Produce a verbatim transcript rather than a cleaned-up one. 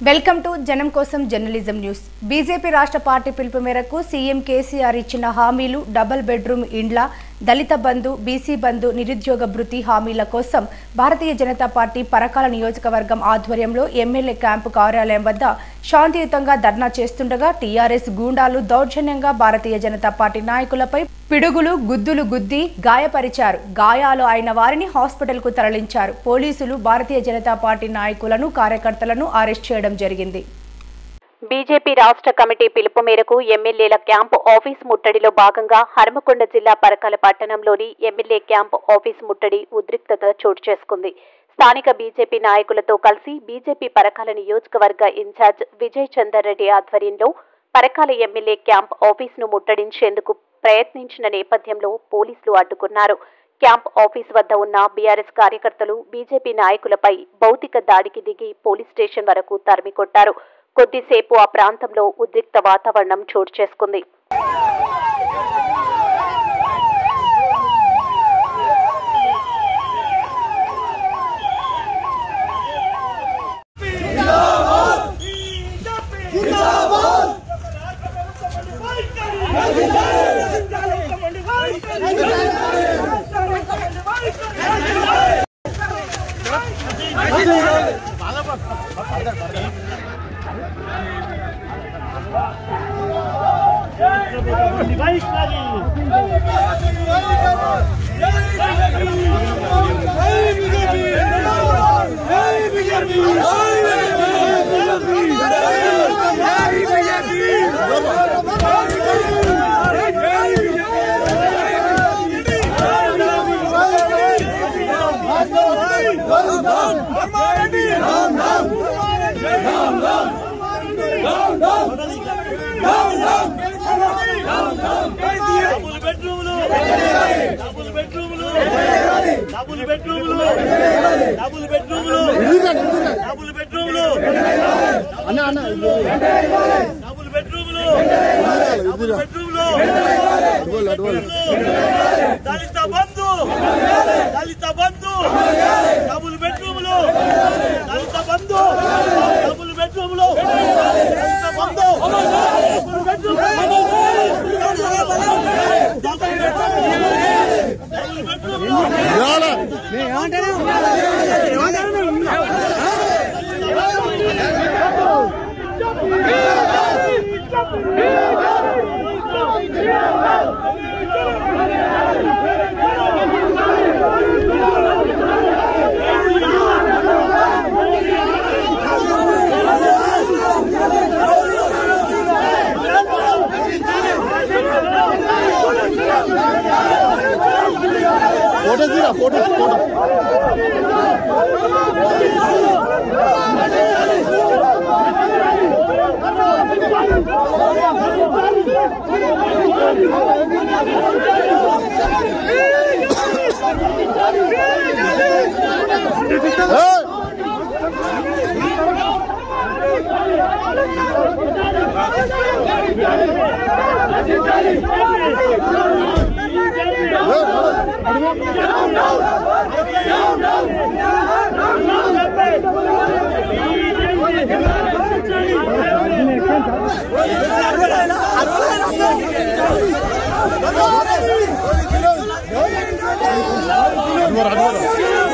Welcome to Janam Kosam journalism news. BJP రాష్ట్ర పార్టీ పిలుపు మేరకు సీఎం కేసీఆర్ ఇచ్చిన హామీలు డబుల్ బెడ్రూమ్ ఇండ్ల, దళిత బంధు, బీసీ బంధు, నిరుద్యోగ భృతి హామీల కోసం భారతీయ జనతా పార్టీ పరకాల నియోజకవర్గం ఆధ్వర్యంలో ఎమ్మెల్యే క్యాంపు కార్యాలయం వద్ద శాంతియుతంగా ధర్నా చేస్తుండగా టీఆర్ఎస్ గూండాలు దౌర్జన్యంగా భారతీయ జనతా పార్టీ నాయకులపై పిడుగులు, గుద్దులు గుద్ది గాయపరిచారు. గాయాలు అయిన వారిని హాస్పిటల్ కు తరలించారు. పోలీసులు భారతీయ జనతా పార్టీ నాయకులను, కార్యకర్తలను అరెస్ట్ చేయడం జరిగింది. బీజేపీ రాష్ట్ర కమిటీ పిలుపు మేరకు ఎమ్మెల్యేల క్యాంపు ఆఫీస్ ముట్టడిలో భాగంగా హనుమకొండ జిల్లా పరకాల పట్టణంలోని ఎమ్మెల్యే క్యాంపు ఆఫీస్ ముట్టడి ఉద్రిక్తత చోటు చేసుకుంది. స్థానిక బీజేపీ నాయకులతో కలిసి బీజేపీ పరకాల నియోజకవర్గ ఇన్ఛార్జ్ విజయ్ చందర్ రెడ్డి ఆధ్వర్యంలో పరకాల ఎమ్మెల్యే క్యాంప్ ఆఫీస్ ను ముట్టడించేందుకు ప్రయత్నించిన నేపథ్యంలో పోలీసులు అడ్డుకున్నారు. క్యాంప్ ఆఫీస్ వద్ద ఉన్న బీఆర్ఎస్ కార్యకర్తలు బీజేపీ నాయకులపై భౌతిక దాడికి దిగి పోలీస్ స్టేషన్ వరకు తరిమికొట్టారు. కొద్దిసేపు ఆ ప్రాంతంలో ఉద్రిక్త వాతావరణం చోటు చేసుకుంది. డబుల్ బెడ్రూమ్లు డబుల్ బెడ్రూమ్లు డబుల్ బెడ్రూమ్లు అన్న అన్న డబుల్ బెడ్రూమ్లు డబుల్ బెడ్రూమ్లు దళిత బంధు దళిత బంధు డబుల్ బెడ్రూమ్లు దళిత బంధు డబుల్ బెడ్రూమ్లు దళిత బంధు డబుల్ బెడ్రూమ్లు फोटो दिया फोटो फोटो Advara, advara.